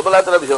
por la televisión.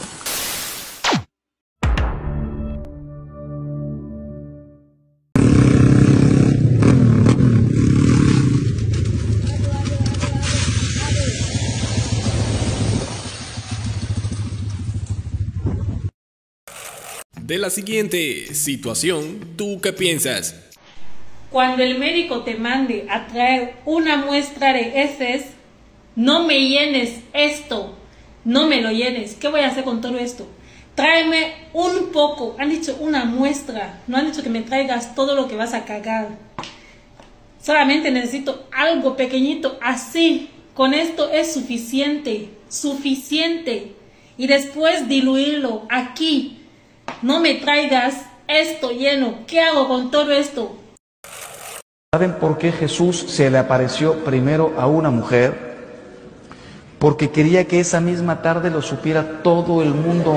De la siguiente situación, ¿tú qué piensas? Cuando el médico te mande a traer una muestra de heces, no me llenes esto, no me lo llenes. ¿Qué voy a hacer con todo esto? Tráeme un poco. Han dicho una muestra, no han dicho que me traigas todo lo que vas a cagar. Solamente necesito algo pequeñito, así. Con esto es suficiente, suficiente. Y después diluirlo aquí. No me traigas esto lleno. ¿Qué hago con todo esto? ¿Saben por qué Jesús se le apareció primero a una mujer? Porque quería que esa misma tarde lo supiera todo el mundo.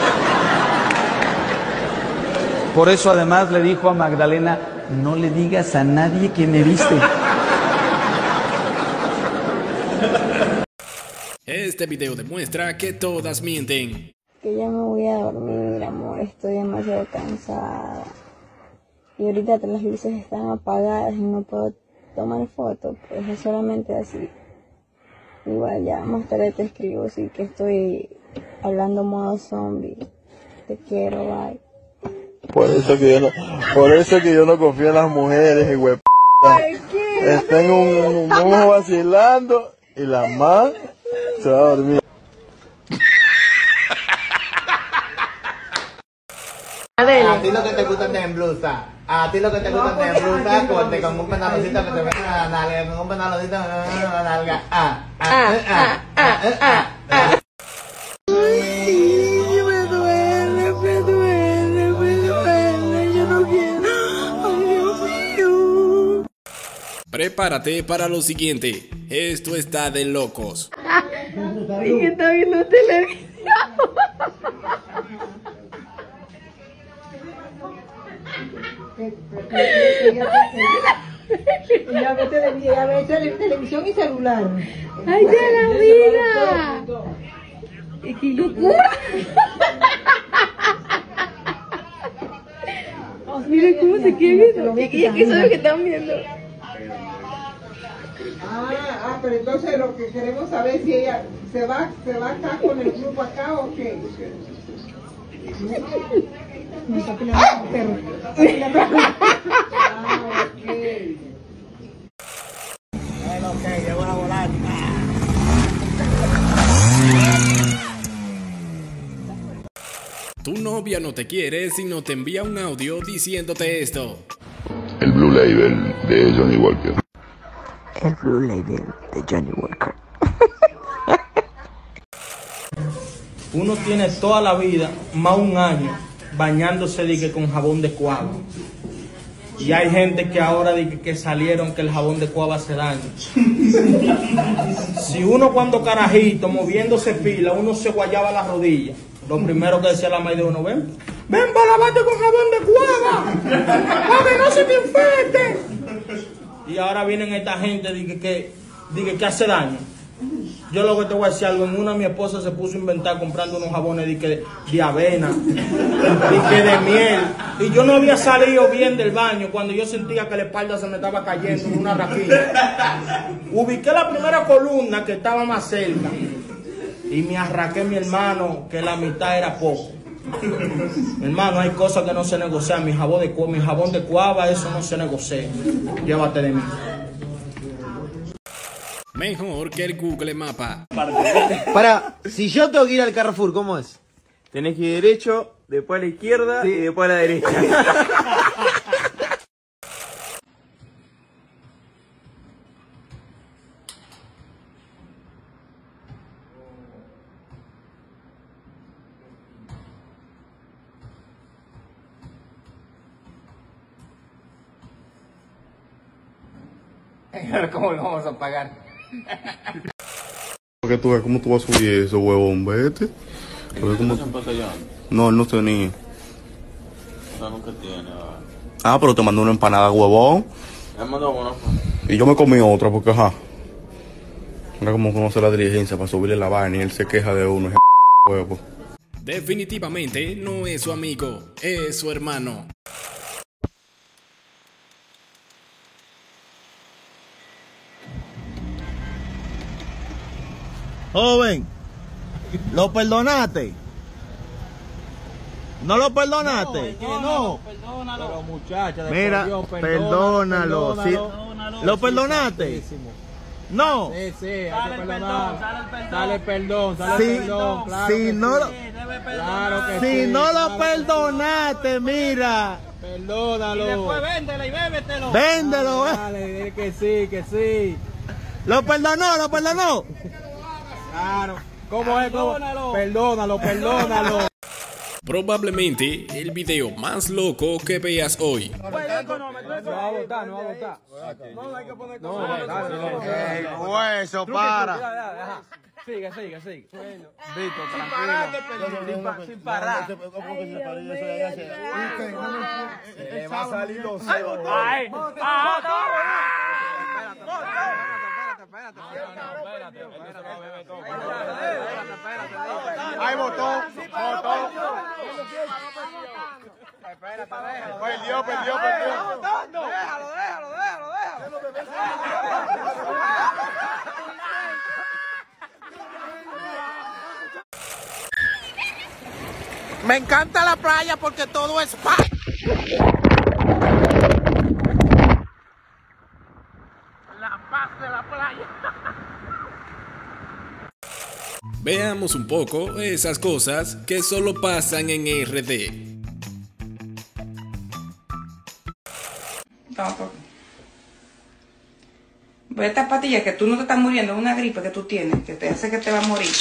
Por eso además le dijo a Magdalena, no le digas a nadie que me viste. Este video demuestra que todas mienten. Que ya me voy a dormir, amor, estoy demasiado cansada. Y ahorita las luces están apagadas y no puedo tomar fotos, pues es solamente así. Igual ya más tarde te escribo, sí que estoy hablando modo zombie. Te quiero, bye. Por eso que yo no confío en las mujeres, güey. Están un vacilando y la más se va a dormir. A ti lo que te gusta es en blusa. A ti lo que te gusta es en blusa, corte con un pantaloncito que te meten a la nalga, con un pantaloncito a la nalga. Me duele, yo no quiero. Ay, Dios mío. Prepárate para lo siguiente. Esto está de locos. Y que está viendo televisión. Ella ve televisión y celular. ¡Ay, ya la vida! ¡Qué locura! Miren cómo se quiere viendo. ¿Y qué es lo que están viendo? Pero entonces lo que queremos saber es si ella se va acá con el grupo acá o qué. Me está peleando con el perro. Ok, llevo la volante. Tu novia no te quiere si no te envía un audio diciéndote esto. El Blue Label de Johnny Walker. El Blue Label de Johnny Walker. Uno tiene toda la vida, más un año, bañándose de que con jabón de cuava. Y hay gente que ahora dice que salieron que el jabón de cuava hace daño. Si uno cuando carajito, moviéndose pila, uno se guayaba la rodilla, lo primero que decía la madre de uno, ven para lavarte con jabón de cuava, para que no se te infecte. Y ahora vienen esta gente que hace daño. Yo lo que te voy a decir algo, en una mi esposa se puso a inventar comprando unos jabones de avena, de miel. Y yo no había salido bien del baño cuando yo sentía que la espalda se me estaba cayendo en una raquilla. Ubiqué la primera columna que estaba más cerca y me arraqué, mi hermano, que la mitad era poco. Mi hermano, hay cosas que no se negocian. Mi jabón de cuava, eso no se negocia. Llévate de mí. Mejor que el Google Mapa. Si yo tengo que ir al Carrefour, ¿cómo es? Tenés que ir derecho, después a la izquierda y después a la derecha. ¿Cómo lo vamos a pagar? ¿Cómo tú vas a subir eso, huevón? Vete. No, él no tenía. Pero te mandó una empanada, huevón. Y yo me comí otra porque, ajá. Mira cómo conoce la diligencia para subirle la vaina y él se queja de uno. Huevo. Definitivamente no es su amigo, es su hermano. Joven, ¿lo perdonaste? ¿No lo perdonaste? No, perdónalo. Pero muchacha, mira, Dios, perdónalo. ¿Lo perdonaste? No. Sí, sale el perdón, sale el perdón. Claro si no lo, claro que si sí, no lo perdonaste, mira. Perdónalo. Y después véndelo y bébetelo. Véndelo, Dale, dile que sí. ¿Lo perdonó? Claro. ¿Cómo es? Perdónalo. Probablemente el video más loco que veas hoy. No va a votar. No hay que poner Hueso, para. Sigue. Vito, tranquilo. Sin parar. Le va a salir los ojos. Ahí votó. Perdió. Déjalo. Me encanta la playa porque todo es paz. La paz de la playa. Veamos un poco esas cosas que solo pasan en RD. Ve esta pastilla que tú no te estás muriendo, es una gripe que tú tienes, que te hace que te va a morir.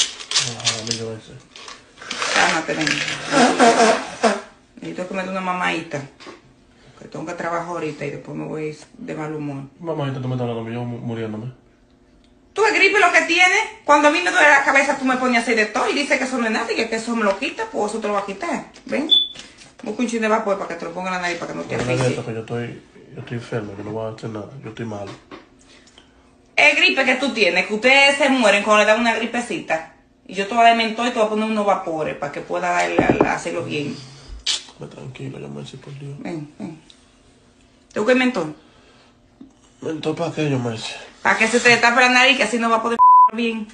Cálmate, ven. Necesito que me dé una mamadita. Que tengo que trabajar ahorita y después me voy de mal humor. Mamadita, tú me estás hablando, yo muriéndome. ¿Tú es gripe lo que tienes? Cuando a mí me duele la cabeza tú me pones a hacer de todo y dices que eso no es nada y que eso me lo quita, pues eso te lo va a quitar. Ven. Busca un chin de vapor para que te lo ponga en la nariz para que no te asfixie. Yo estoy enfermo, yo no voy a hacer nada, yo estoy malo. Es gripe que tú tienes, que ustedes se mueren cuando le dan una gripecita. Y yo te voy a dar mentol y te voy a poner unos vapores para que pueda hacerlo bien. Tranquilo, ya me decís por Dios. Ven. ¿Te buscas el mentol? ¿Mentol para qué, yo me decís? Para que se te tape la nariz, que así no va a poder bien.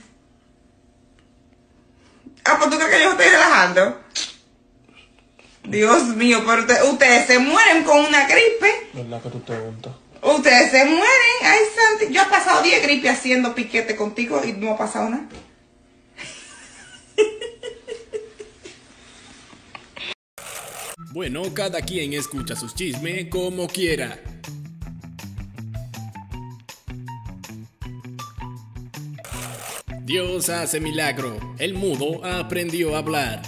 Pues tú crees que yo estoy relajando. Dios mío, pero ustedes se mueren con una gripe. ¿Verdad que tú te untas? Ustedes se mueren. Ay, Santi. Yo he pasado 10 gripes haciendo piquete contigo y no ha pasado nada. Bueno, cada quien escucha sus chismes como quiera. Dios hace milagro. El mudo aprendió a hablar.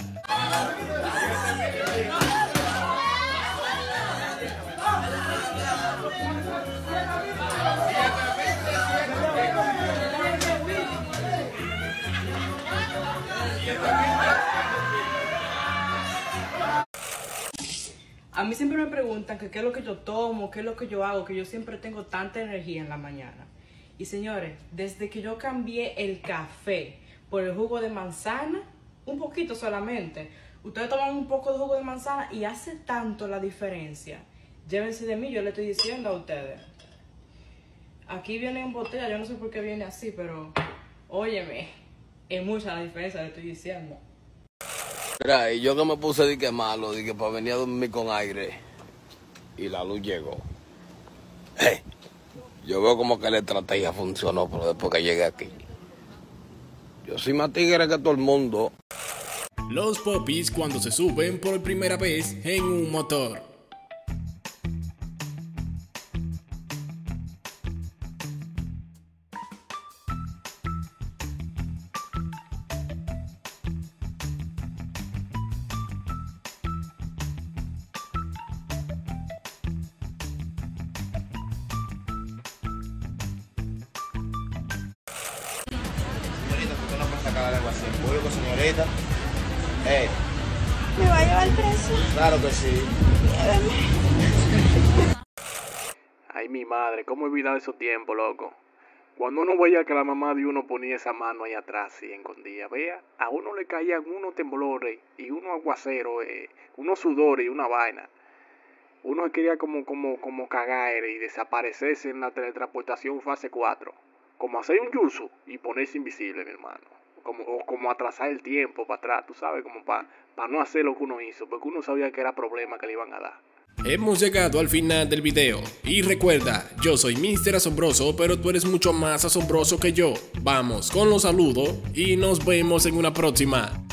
A mí siempre me preguntan que qué es lo que yo tomo, qué es lo que yo hago, que yo siempre tengo tanta energía en la mañana. Y señores, desde que yo cambié el café por el jugo de manzana, un poquito solamente, ustedes toman un poco de jugo de manzana y hace tanto la diferencia. Llévense de mí, yo le estoy diciendo a ustedes. Aquí viene en botella, yo no sé por qué viene así, pero óyeme, es mucha la diferencia, le estoy diciendo. Mira, y yo que me puse de que malo, de que para venir a dormir con aire, y la luz llegó. Yo veo como que la estrategia funcionó, pero después que llegué aquí, yo soy más tigre que todo el mundo. Los popis cuando se suben por primera vez en un motor. Señorita, ¿Me va a llevar preso? Claro que sí. Ay, mi madre, cómo he olvidado esos tiempos, loco. Cuando uno veía que la mamá de uno ponía esa mano ahí atrás y escondía, vea, a uno le caían unos temblores y unos aguaceros, unos sudores y una vaina. Uno quería como cagar y desaparecerse en la teletransportación fase 4. Como hacer un yuzu y ponerse invisible, mi hermano. Como atrasar el tiempo para atrás, tú sabes, como para no hacer lo que uno hizo, porque uno sabía que era problema que le iban a dar. Hemos llegado al final del video. Y recuerda, yo soy Mr. Asombroso, pero tú eres mucho más asombroso que yo. Vamos con los saludos y nos vemos en una próxima.